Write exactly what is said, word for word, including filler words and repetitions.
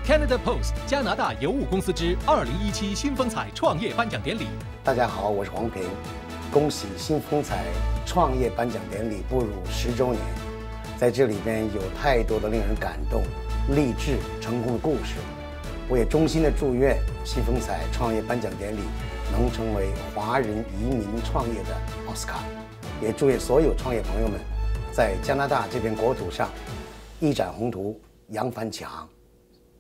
Canada Post 加拿大邮务公司之二零一七新风采创业颁奖典礼。 大家好，我是黄平，恭喜新风采创业颁奖典礼步入十周年。在这里边有太多的令人感动、励志、成功的故事。我也衷心的祝愿新风采创业颁奖典礼能成为华人移民创业的奥斯卡，也祝愿所有创业朋友们在加拿大这片国土上一展宏图，扬帆起航。